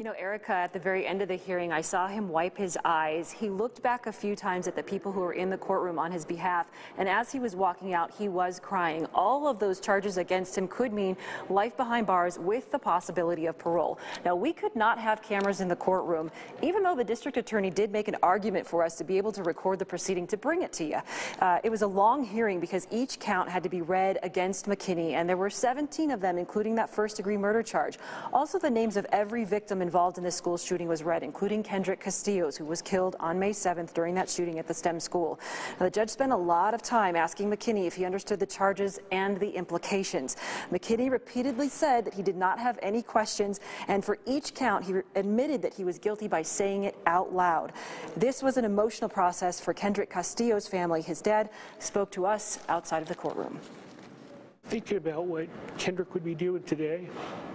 You know, Erica, at the very end of the hearing, I saw him wipe his eyes. He looked back a few times at the people who were in the courtroom on his behalf, and as he was walking out, he was crying. All of those charges against him could mean life behind bars with the possibility of parole. Now, we could not have cameras in the courtroom, even though the district attorney did make an argument for us to be able to record the proceeding to bring it to you. It was a long hearing because each count had to be read against McKinney, and there were 17 of them, including that first-degree murder charge. Also, the names of every victim involved in this school shooting was read, including Kendrick Castillo's, who was killed on May 7th during that shooting at the STEM school. Now, the judge spent a lot of time asking McKinney if he understood the charges and the implications. McKinney repeatedly said that he did not have any questions, and for each count, he admitted that he was guilty by saying it out loud. This was an emotional process for Kendrick Castillo's family. His dad spoke to us outside of the courtroom. Thinking about what Kendrick would be doing today,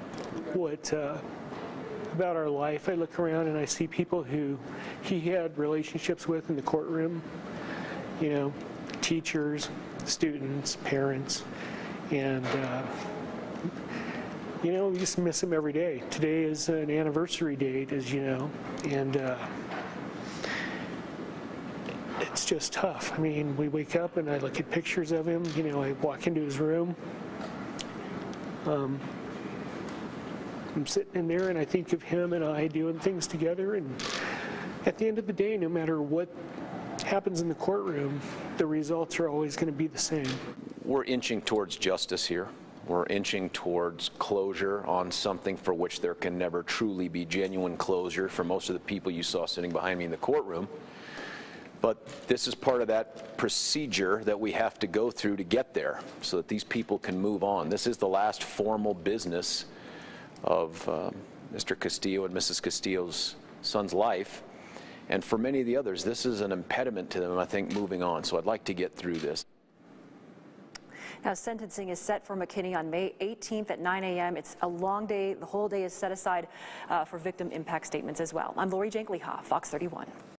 about our life. I look around and I see people who he had relationships with in the courtroom, you know, teachers, students, parents, and you know, we just miss him every day. Today is an anniversary date, as you know, and it's just tough. I mean, we wake up and I look at pictures of him, you know, I walk into his room. I'm sitting in there and I think of him and I doing things together, and at the end of the day, no matter what happens in the courtroom, the results are always going to be the same. We're inching towards justice here. We're inching towards closure on something for which there can never truly be genuine closure for most of the people you saw sitting behind me in the courtroom. But this is part of that procedure that we have to go through to get there so that these people can move on. This is the last formal business of Mr. Castillo and Mrs. Castillo's son's life. And for many of the others, this is an impediment to them, I think, moving on. So I'd like to get through this. Now, sentencing is set for McKinney on May 18th at 9 a.m. It's a long day. The whole day is set aside for victim impact statements as well. I'm Lori Jankleyha, Fox 31.